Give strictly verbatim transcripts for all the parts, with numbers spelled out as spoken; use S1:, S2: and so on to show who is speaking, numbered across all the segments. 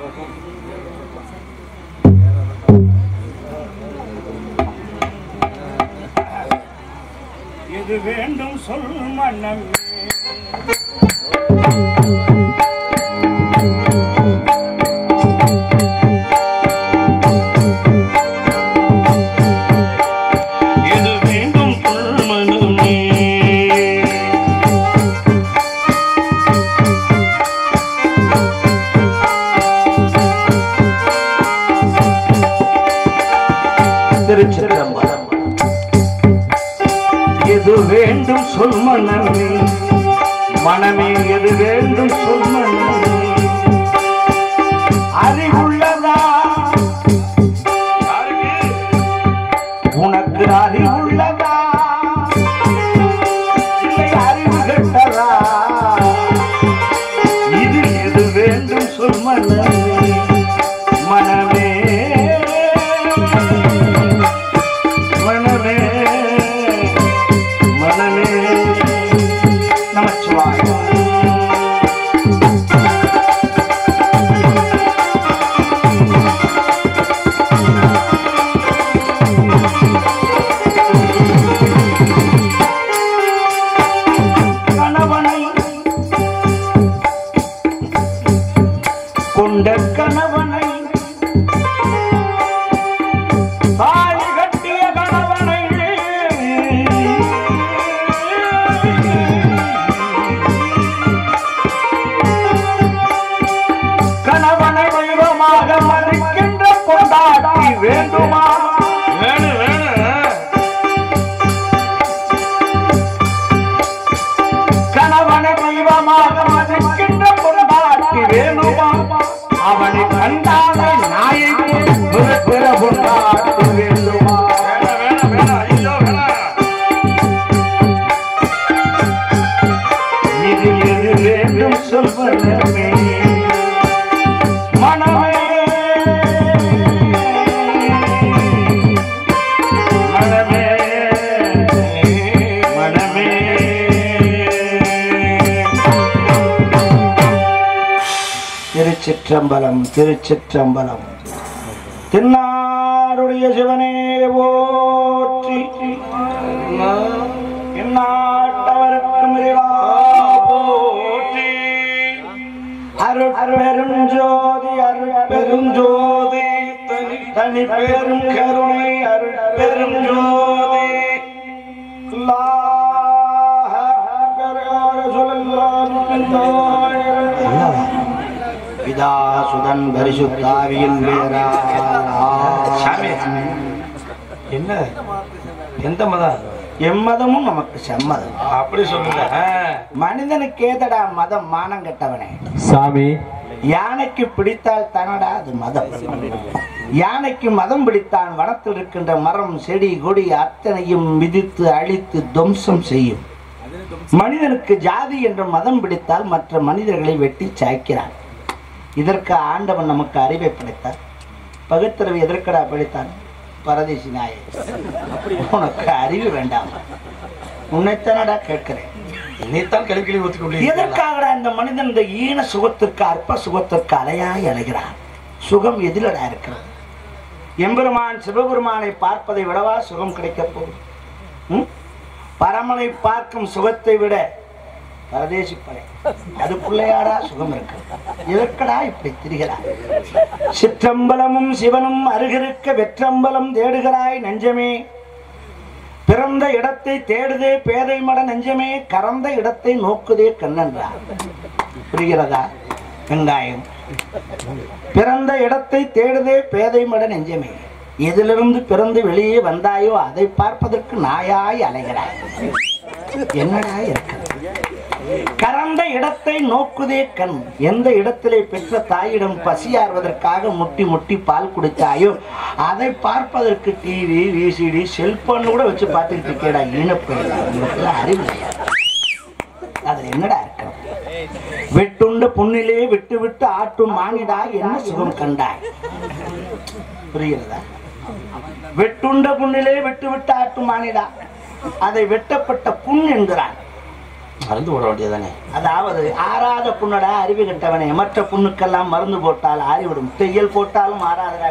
S1: எது வேண்டும் சொல் மன்னமே எது வேண்டும் சொல் மனமே மனமே எது வேண்டும் சொல் மனமே அறிவுள்ளதா உனக்கு அறிவுள்ளதா இல்லை அறிவு கெட்டதா இது எது வேண்டும் சொல் மனமே மனமே மனமே மனமே நமச்சிவாய கணவனை கொண்ட கணவனை தாலி கட்டிய கணவனை கணவனை தெய்வமாக மதிக்கின்ற கொண்டாடி வேண்டுமா வேணு வேணு கணவனை தெய்வமாக மதிக்கின்ற கொண்டாடி வேணுமா அவனை கண்டாலே நாயை பிற கொண்டாட வேண்டுமா இது எது வேண்டும் சொல்வதமே மனமே மனமே மனமே திருச்சிற்றம்பலம் திருச்சிற்றம்பலம் தென்னாருடைய சிவனே போற்றி எந்நாட்டவருக்கும் இறைவா போற்றி அருட்பெரும் ஜோதி அருட்பெரும் ஜோதி தனி பெரும் கருணை அருட்பெரும் ஜோதி பிதா சுதன் பரிசுத்தாவியின் பேரா என்ன எந்த மதம் எம்மதமும் நமக்கு சம்மதம் அப்படி சொல்லுங்க மனிதனுக்கு ஏதடா மதம் மானம் கெட்டவனே
S2: சாமி
S1: யானைக்கு பிடித்தால் தனடா அது மதம் யானைக்கு மதம் பிடித்தான் வனத்தில் இருக்கின்ற மரம் செடி கொடி அத்தனையும் மிதித்து அழித்து துவம்சம் செய்யும் மனிதனுக்கு ஜாதி என்ற மதம் பிடித்தால் மற்ற மனிதர்களை வெட்டி சாய்க்கிறான் இதற்கு ஆண்டவன் நமக்கு அறிவை படைத்தார் பகுத்தறிவு எதற்கடா படைத்தான் பரதேசி நாயே உனக்கு அறிவு வேண்டாம் உன்னைத்தானடா கேட்கிறேன் என்னைத்தான் கிளம்பி ஊத்திக்கொண்டு எதற்காகடா இந்த மனிதன் இந்த ஈன சுகத்திற்கு அற்ப சுகத்திற்கு அலையாய் அலைகிறான் சுகம் எதிலடா இருக்கிறது எம்பெருமான் சிவபெருமானை பார்ப்பதை விடவா சுகம் கிடைக்க போகுது பரமனை பார்க்கும் சுகத்தை விட பரதேசி படை அதுக்குள்ளையாடா சுகம் இருக்கு எதற்கடா இப்படி திரிகிறாய் சிற்றம்பலமும் சிவனும் அருகிருக்க வெற்றம்பலம் தேடுகிறாய் நெஞ்சமே பிறந்த இடத்தை தேடுதே பேதை மட நெஞ்சமே கறந்த இடத்தை நோக்குதே கண்ணன்றார் புரிகிறதா வெங்காயம் பிறந்த இடத்தை தேடுதே பேதை மட நெஞ்சமே எதிலிருந்து பிறந்து வெளியே வந்தாயோ அதை பார்ப்பதற்கு நாயாய் அலைகிறாய் என்னடா இருக்கிறது கறந்த இடத்தை நோக்குதே கண் எந்த இடத்திலே பெற்ற தாயிடம் பசியாறுவதற்காக முட்டி முட்டி பால் குடித்தாயோ அதை பார்ப்பதற்கு டிவி விசிடி செல்போன் கூட வச்சு பார்த்துக்கிட்டு இருக்கேடா ஈனப்பெயர் அறிவு அதுல என்னடா இருக்கிறது வெட்டுண்ட புண்ணிலே விட்டு விட்டு ஆட்டும் மானிடா என்ன சுகம் கண்டாய் புரிகிறதா வெட்டுண்ட புண்ணிலே விட்டு விட்டு ஆட்டும் மானிடா அதை வெட்டப்பட்ட புண் என்கிறான்
S2: மருந்து போட வேண்டியதானே.
S1: அதாவது ஆறாத புண்ணடா அறிவு கட்டவனே, மற்ற புண்ணுக்கெல்லாம் மருந்து போட்டால் ஆறிவிடும், தையல் போட்டாலும் ஆறாதடா.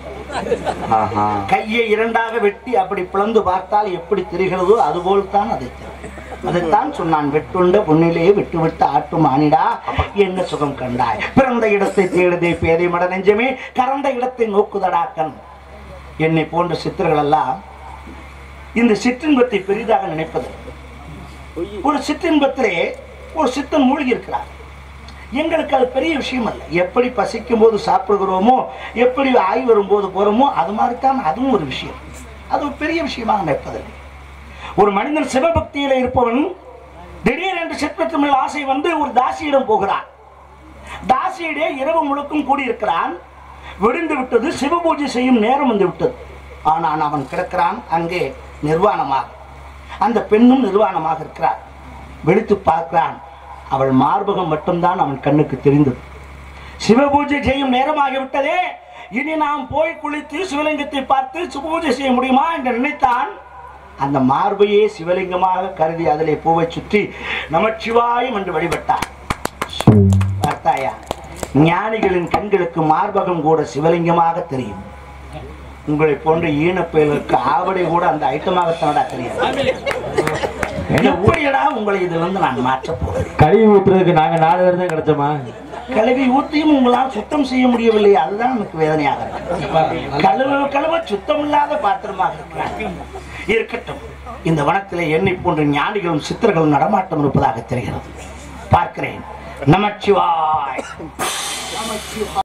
S1: கையை இரண்டாக வெட்டி அப்படி பிளந்து பார்த்தால் எப்படி தெரிகிறதோ அதுபோல் தான் அதை அதைத்தான் சொன்னான். வெட்டுண்ட புண்ணிலே விட்டு விட்டு ஆட்டும் ஆணிடா என்ன சுகம் கண்டாய், பிறந்த இடத்தை தேடுதே பேதை மட நெஞ்சமே, கறந்த இடத்தை நோக்குதடாக்கன். என்னை போன்ற சித்தர்கள் எல்லாம் இந்த சிற்றின்பத்தை பெரிதாக நினைப்பது. ஒரு சிற்றின்பத்திலே ஒரு சித்தன் மூழ்கி இருக்கிறார். எங்களுக்கு அது பெரிய விஷயம் அல்ல. எப்படி பசிக்கும் போது சாப்பிடுகிறோமோ, எப்படி ஆய் வரும்போது போறோமோ, அது மாதிரித்தான் அதுவும் ஒரு விஷயம். அது ஒரு பெரிய விஷயமாக நினைப்பதில்லை. ஒரு மனிதன் சிவபக்தியில இருப்பவன் திடீரென்று சிற்பத்தின் மேல் ஆசை வந்து ஒரு தாசியிடம் போகிறான். தாசியிலே இரவு முழுக்கும் கூடியிருக்கிறான். விடிந்து விட்டது, சிவ பூஜை செய்யும் நேரம் வந்து விட்டது. ஆனால் அவன் கிடக்கிறான் அங்கே நிர்வாணமாக. அந்த பெண்ணும் நிர்வாணமாக இருக்கிறார். வெளுத்து பார்க்கிறான். அவள் மார்பகம் மட்டும்தான் அவன் கண்ணுக்கு தெரிந்தது. சிவபூஜை செய்யும் நேரமாகிவிட்டதே, இனி நாம் போய் குளித்து சிவலிங்கத்தை பார்த்து சிவபூஜை செய்ய முடியுமா என்று நினைத்தான். அந்த மார்பையே சிவலிங்கமாக கருதி அதிலே பூவை சுற்றி நமச்சிவாயம் என்று வழிபட்டார். பார்த்தாயா, ஞானிகளின் கண்களுக்கு மார்பகம் கூட சிவலிங்கமாக தெரியும். உங்களை போன்ற ஈனப்பயலுக்கு ஆவடை கூட அந்த ஐட்டமாகத்தானடா தெரியாது. எப்படியடா உங்களை இதுல இருந்து நான் மாற்ற போறேன்?
S2: கழுவி ஊற்றுறதுக்கு நாங்க நாலு பேர் தான் கிடைச்சோமா?
S1: கழுவி ஊற்றியும் உங்களால் சுத்தம் செய்ய முடியவில்லை. அதுதான் எனக்கு வேதனையாக இருக்கு. கழுவ கழுவ சுத்தம் இல்லாத பாத்திரமாக இருக்கிறாங்க. இருக்கட்டும், இந்த வனத்திலே என்னை போன்ற ஞானிகளும் சித்தர்களும் நடமாட்டம் இருப்பதாக தெரிகிறது. பார்க்கிறேன். நமச்சிவாய்.